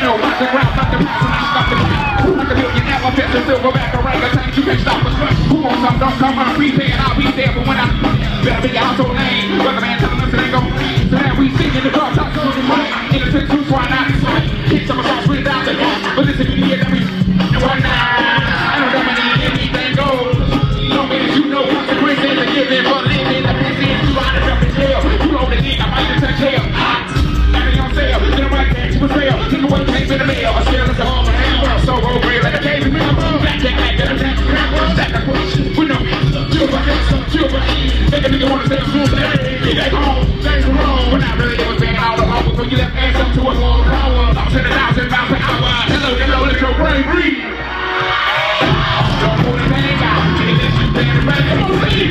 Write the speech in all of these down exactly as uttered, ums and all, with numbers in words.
know, watch the ground, not the pass, and I stop the ground. Like a million elephants and silver back orangutans, you can't stop us. Who wants some, don't come on, prepay, and I'll be there, but when I better be out your name, but the man telling us it ain't gon' rain. So now we sing in the dark, talk to the money, innocent truth, why not? Hit some of us without the gun, but listen, you hear that we one night, I don't know many anything goes. No means you know consequences are given for living the business, you out of up in jail. You know the nigga, I might just touch hell. Everything on sale, then I'm right back to a sale. Take away came in the mail, I still is the home of the hell. So roll real like a cave in the middle. Back, back, back, back, back, back, back, back, push. We know, Cuba, Cuba, make a nigga wanna stay smooth, hey, back home, things are wrong. When I really was being all alone, before you left ass up to a long power. I'm to the thousand miles per hour. Hello, hello, let your brain breathe. Don't pull the thing out, unless you stand the back, don't leave.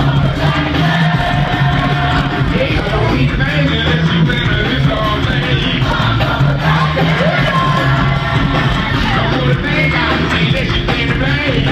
Yeah, don't need the thing unless you stand the this all thing. Don't pull the thing out, unless you stand the thing.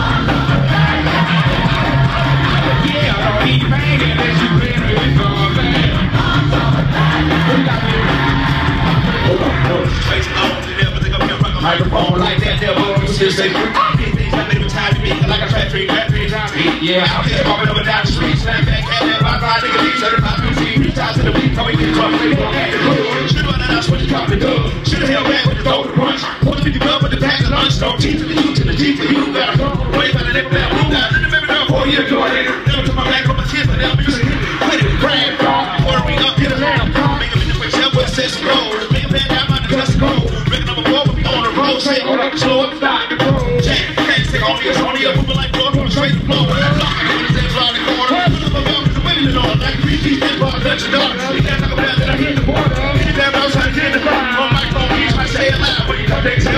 Yeah, don't need the thing unless you stand the this all thing. What you got here? Hold on, hold on. Microphone like that, devil, just say like a fat tree, fat tree, fat tree. Yeah, I'm here walking over down the street, slam back, had that my ride, nigga, these certified music, reach out to the beat, probably get drunk, they don't have to do. Should've run out, switch the top of the dub. Should've held back with the throw the punch. Put the gun with the pack of lunch, don't teach to the U to the G for you. Gotta go away by the neck of that room. Now, didn't remember that four years ago, never took my back on my kids, but now I'm using it. Quit it, grab, dog, order me up, get a lamb, make a minute, whichever way it says to go. Make a man down, mind the dust go. Breaking up a ball, we on the road, say, hold up, slow up, stop, the road. Jack, can't stick on the Tony, a moving like blood, from straight to blow. Lock it, say, blow the corner. Put up a bump, it's a winning and all. Like a three piece, then bar, touch the dog. You can't talk about that, I hit the border. Anytime I was trying to get the bar, on my phone, I say it loud, when you come back to